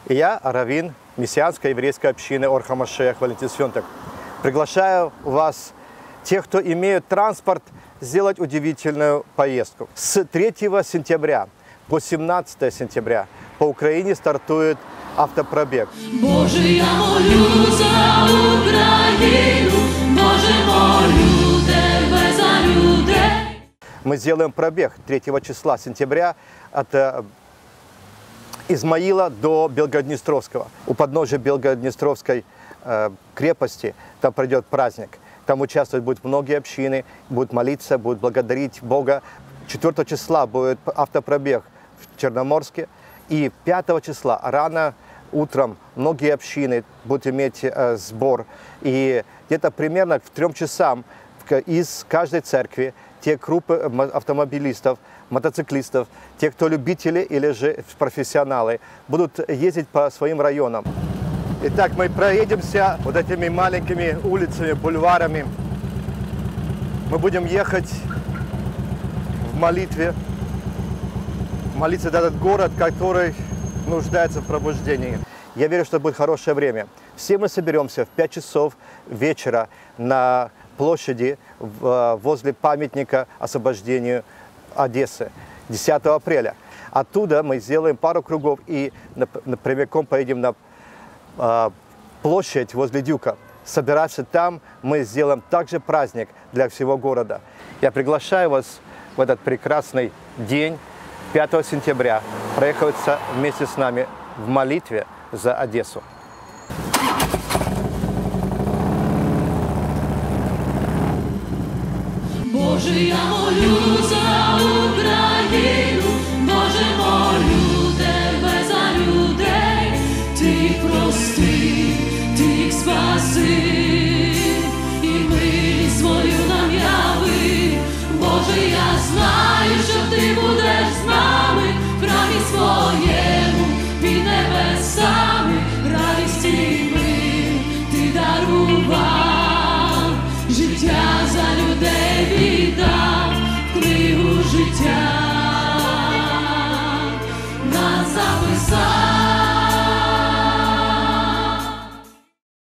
И я, раввин мессианской еврейской общины Ор ха-Машиах Валентин Свенток, приглашаю вас, тех, кто имеет транспорт, сделать удивительную поездку. С 3 сентября по 17 сентября по Украине стартует автопробег. Боже, я молю за Украину, Боже, молю Тебе за людей. Мы сделаем пробег 3 числа сентября от Измаила до Белгород-Днестровского. У подножия Белгород-Днестровской крепости там пройдет праздник. Там участвовать будут многие общины, будут молиться, будут благодарить Бога. 4 числа будет автопробег в Черноморске. И 5 числа рано утром многие общины будут иметь сбор. И где-то примерно к 3 часам из каждой церкви те группы автомобилистов, мотоциклистов, те, кто любители или же профессионалы, будут ездить по своим районам. Итак, мы проедемся вот этими маленькими улицами, бульварами. Мы будем ехать в молитве, молиться за этот город, который нуждается в пробуждении. Я верю, что будет хорошее время. Все мы соберемся в 5 часов вечера на площади возле памятника освобождению Одессы 10 апреля. Оттуда мы сделаем пару кругов и прямиком поедем на площадь возле Дюка. Собираться там, мы сделаем также праздник для всего города. Я приглашаю вас в этот прекрасный день, 5 сентября, проехаться вместе с нами в молитве за Одессу. Боже, я молю за Україну, Боже, молю Тебе за людей, Ти прости.